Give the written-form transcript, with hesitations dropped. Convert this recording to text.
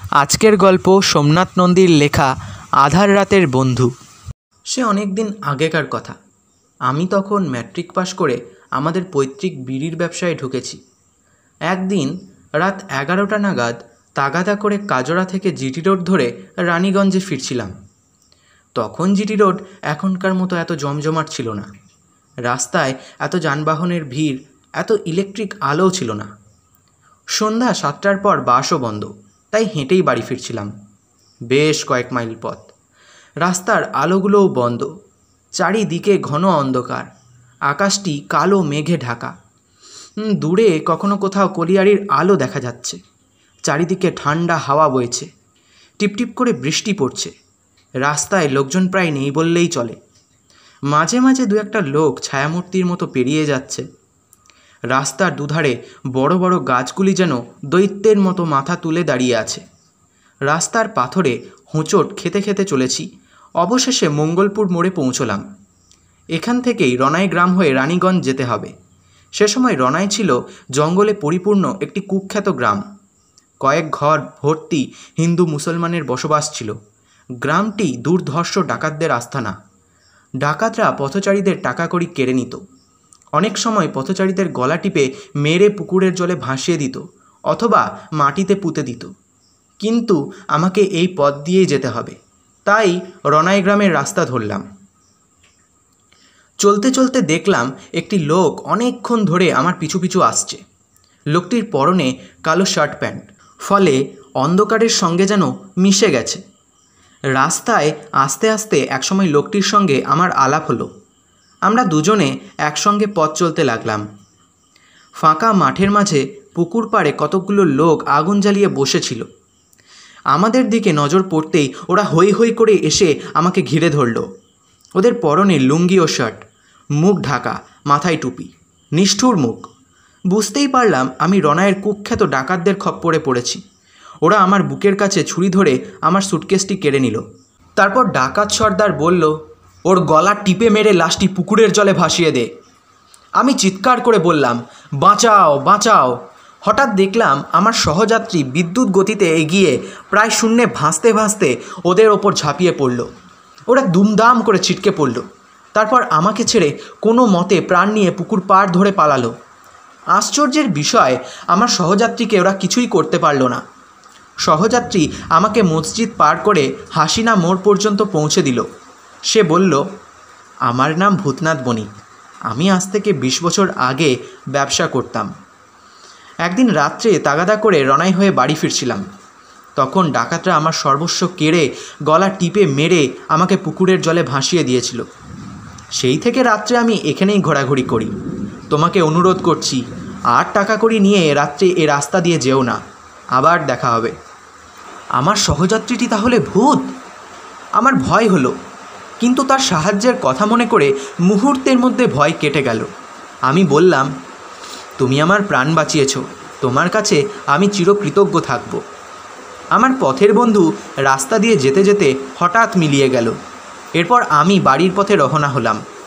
আজকের গল্প সোমনাথ নন্দীর লেখা আধার রাতের বন্ধু। সে অনেক দিন আগেকার কথা। আমি তখন ম্যাট্রিক পাশ করে আমাদের পৈতৃক বিড়ির ব্যবসায় ঢুকেছি। একদিন রাত 11টা নাগাদ তাগাদা করে কাজরা থেকে জিটি রোড ধরে রানীগঞ্জে ফিরছিলাম। তখন জিটি রোড এখনকার মতো এত জমজমাট ছিল না। রাস্তায় এত যানবাহনের ভিড়, এত ইলেকট্রিক আলোও ছিল না। সন্ধ্যা 7টার পর বাসও বন্ধ, তাই হেঁটেই বাড়ি ফিরছিলাম। বেশ কয়েক মাইল পথ। রাস্তার আলোগুলোও বন্ধ, চারিদিকে ঘন অন্ধকার, আকাশটি কালো মেঘে ঢাকা। দূরে কখনো কোথাও কলিয়ারির আলো দেখা যাচ্ছে। চারিদিকে ঠান্ডা হাওয়া বইছে, টিপটিপ করে বৃষ্টি পড়ছে। রাস্তায় লোকজন প্রায় নেই বললেই চলে। মাঝে মাঝে দু একটা লোক ছায়ামূর্তির মতো পেরিয়ে যাচ্ছে। রাস্তার দুধারে বড় বড় গাছগুলি যেন দৈত্যের মতো মাথা তুলে দাঁড়িয়ে আছে। রাস্তার পাথরে হোঁচট খেতে খেতে চলেছি। অবশেষে মঙ্গলপুর মোড়ে পৌঁছলাম। এখান থেকেই রনাই গ্রাম হয়ে রানীগঞ্জ যেতে হবে। সে সময় রনাই ছিল জঙ্গলে পরিপূর্ণ একটি কুখ্যাত গ্রাম। কয়েক ঘর ভর্তি হিন্দু মুসলমানের বসবাস ছিল। গ্রামটি দুর্ধর্ষ ডাকাতদের আস্তানা। ডাকাতরা পথচারীদের টাকা কড়ি কেড়ে নিত। অনেক সময় পথচারীদের গলা টিপে মেরে পুকুরের জলে ভাসিয়ে দিত অথবা মাটিতে পুঁতে দিত। কিন্তু আমাকে এই পথ দিয়েই যেতে হবে, তাই রনাই গ্রামের রাস্তা ধরলাম। চলতে চলতে দেখলাম একটি লোক অনেকক্ষণ ধরে আমার পিছু পিছু আসছে। লোকটির পরনে কালো শার্ট প্যান্ট, ফলে অন্ধকারের সঙ্গে যেন মিশে গেছে। রাস্তায় আস্তে আস্তে একসময় লোকটির সঙ্গে আমার আলাপ হলো। আমরা দুজনে একসঙ্গে পথ চলতে লাগলাম। ফাঁকা মাঠের মাঝে পুকুর পাড়ে কতকগুলো লোক আগুন জ্বালিয়ে বসেছিল। আমাদের দিকে নজর পড়তেই ওরা হৈ হৈ করে এসে আমাকে ঘিরে ধরল। ওদের পরনে লুঙ্গি ও শার্ট, মুখ ঢাকা, মাথায় টুপি, নিষ্ঠুর মুখ। বুঝতেই পারলাম আমি রনাইয়ের কুখ্যাত ডাকাতদের খপ্পরে পড়েছি। ওরা আমার বুকের কাছে ছুরি ধরে আমার সুটকেসটি কেড়ে নিল। তারপর ডাকাত সর্দার বলল, ওর গলা টিপে মেরে লাশটি পুকুরের জলে ভাসিয়ে দে। আমি চিৎকার করে বললাম, বাঁচাও বাঁচাও। হঠাৎ দেখলাম আমার সহযাত্রী বিদ্যুৎ গতিতে এগিয়ে প্রায় শূন্যে ভাসতে ভাসতে ওদের ওপর ঝাঁপিয়ে পড়ল। ওরা দুমদাম করে ছিটকে পড়ল। তারপর আমাকে ছেড়ে কোনো মতে প্রাণ নিয়ে পুকুর পাড় ধরে পালালো। আশ্চর্যের বিষয়, আমার সহযাত্রীকে ওরা কিছুই করতে পারল না। সহযাত্রী আমাকে মসজিদ পার করে হাসিনা মোড় পর্যন্ত পৌঁছে দিল। সে বলল, আমার নাম ভূতনাথ বণিক। আমি আজ থেকে 20 বছর আগে ব্যবসা করতাম। একদিন রাত্রে তাগাদা করে রনাই হয়ে বাড়ি ফিরছিলাম। তখন ডাকাতরা আমার সর্বস্ব কেড়ে গলা টিপে মেরে আমাকে পুকুরের জলে ভাসিয়ে দিয়েছিল। সেই থেকে রাত্রে আমি এখানেই ঘোরাঘুরি করি। তোমাকে অনুরোধ করছি, আর টাকা কড়ি নিয়ে রাত্রে এ রাস্তা দিয়ে যেও না। আবার দেখা হবে। আমার সহযাত্রীটি তাহলে ভূত? আমার ভয় হলো, কিন্তু তার সাহায্যের কথা মনে করে মুহূর্তের মধ্যে ভয় কেটে গেল। আমি বললাম, তুমি আমার প্রাণ বাঁচিয়েছ, তোমার কাছে আমি চিরকৃতজ্ঞ থাকব। আমার পথের বন্ধু রাস্তা দিয়ে যেতে যেতে হঠাৎ মিলিয়ে গেল। এরপর আমি বাড়ির পথে রওনা হলাম।